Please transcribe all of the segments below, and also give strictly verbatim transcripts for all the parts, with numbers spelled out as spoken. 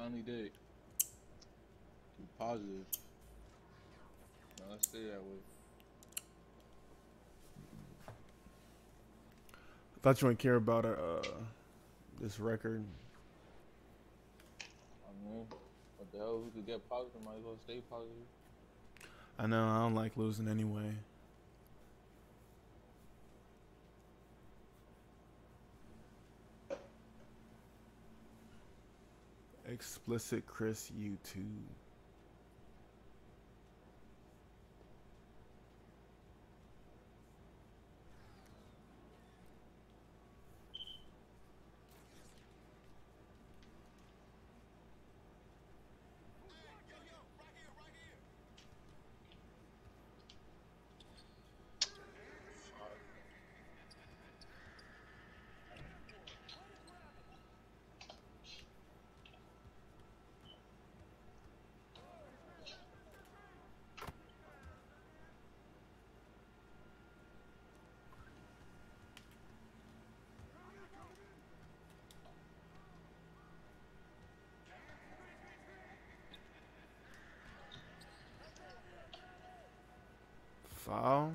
finally did. Be positive. No, let's stay that way. I thought you wouldn't care about uh, this record. I mean, what the hell? We could get positive. Might as well stay positive. I know, I don't like losing anyway. Explicit Chris YouTube. Foul.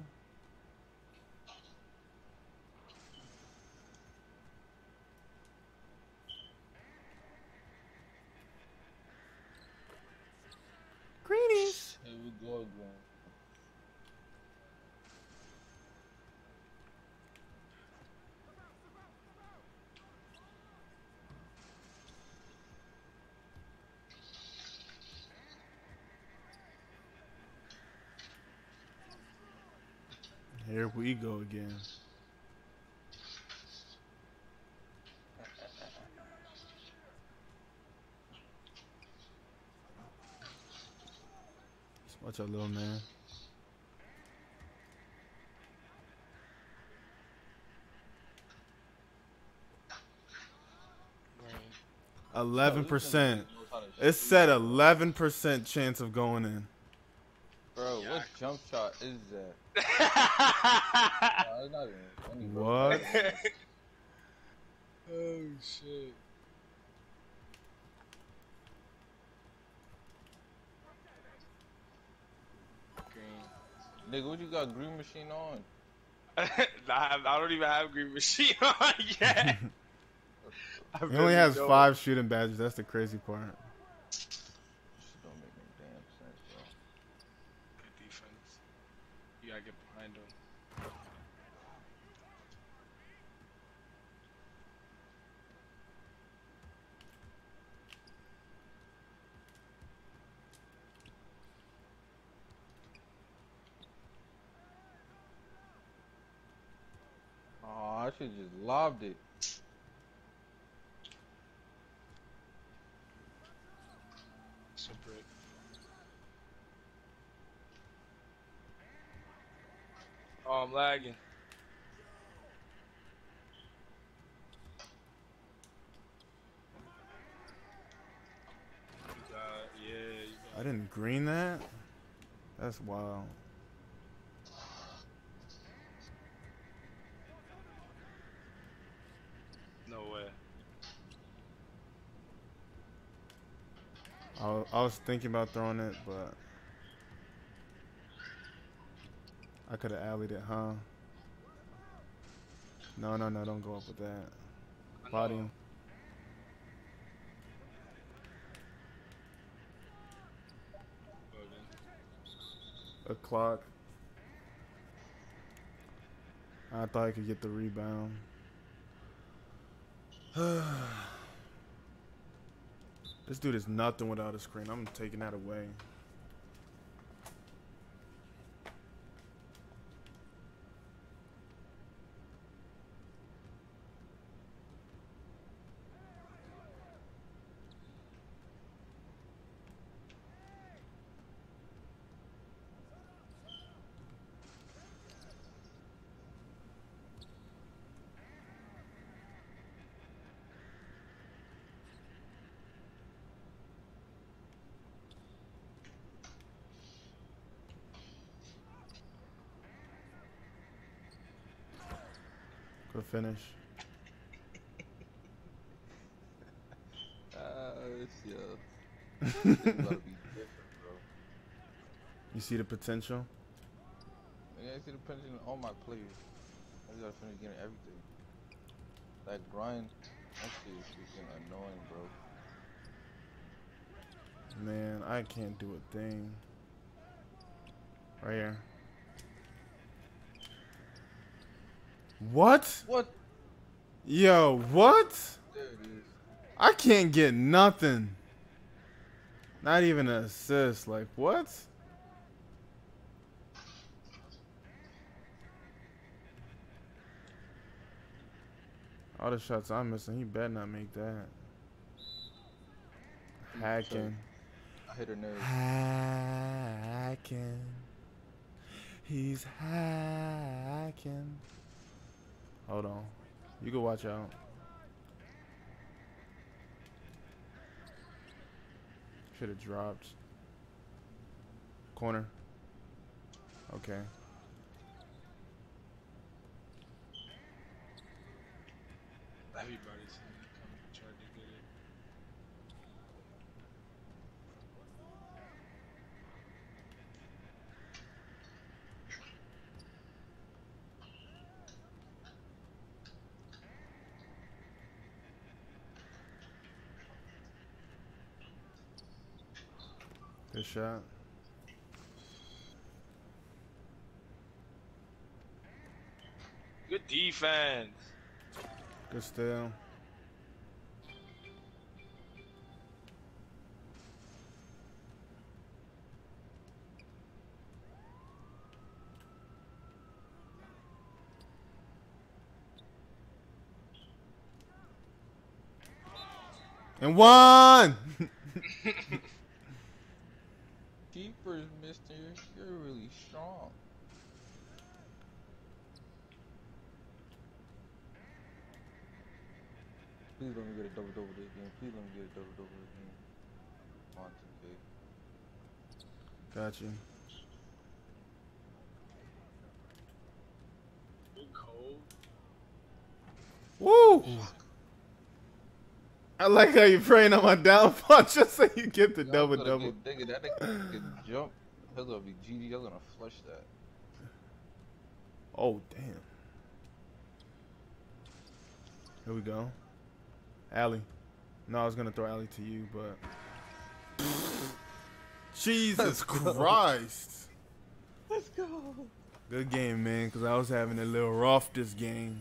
Greenies. Here we go again. Here we go again. Watch out, little man. Eleven percent. It said eleven percent chance of going in. Bro, what jump shot is that? No, it's not even funny, bro. What? Oh shit. Green. Nigga, what you got green machine on? I, I don't even have green machine on yet. He only has don't. five shooting badges. That's the crazy part. This don't make no damn sense, bro. Good defense. You gotta get behind him. Oh, I should just lobbed it. It's a brick. Oh, I'm lagging. You got, yeah, you got. I didn't green that? That's wild. No way. I was, I was thinking about throwing it, but I could have alleyed it, huh? No, no, no, don't go up with that. Body him. A clock. I thought I could get the rebound. This dude is nothing without a screen. I'm taking that away. Good finish. Oh this, yo. This thing gotta be different, bro. You see the potential? Yeah, I see the potential in all my players. I just gotta finish getting everything. That grind, that shit is freaking annoying, bro. Man, I can't do a thing. Right here. What? What? Yo, what? There it is. I can't get nothing. Not even an assist. Like, what? All the shots I'm missing, he better not make that. Hacking. I hit her nerve. Hacking. He's hacking. Hold on. You can watch out. Should have dropped. Corner. Okay. Everybody's coming to try to get it. Good shot. Good defense. Good steal. And one. Keepers, mister. You're really strong. Please let me get a double double this game. Please let me get a double double this game. Come on, two K. Got you. Good cold. Woo! I like how you're praying on my downfall just so you get the Yo, double I'm gonna double. Get, nigga, that nigga can jump. He'll gonna be G G. I'm gonna flush that. Oh damn. Here we go. Allie. No, I was gonna throw Allie to you, but Jesus Christ. Let's go. Good game, man, because I was having a little rough this game.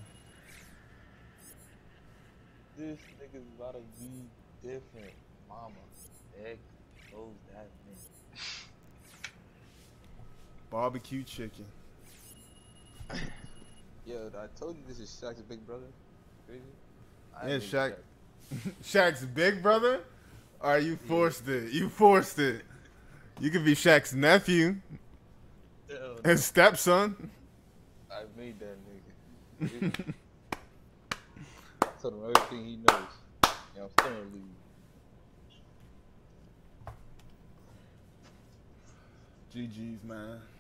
This nigga's about to be different. Mama, egg, close that nigga. Barbecue chicken. Yo, I told you this is Shaq's big brother. Crazy. I Yeah, ain't Shaq. Shaq. Shaq's big brother? Alright, you forced it. You forced it. You could be Shaq's nephew Hell no. and stepson. I made that nigga. I told him everything he knows. Yeah, I'm still gonna leave. G G's, man.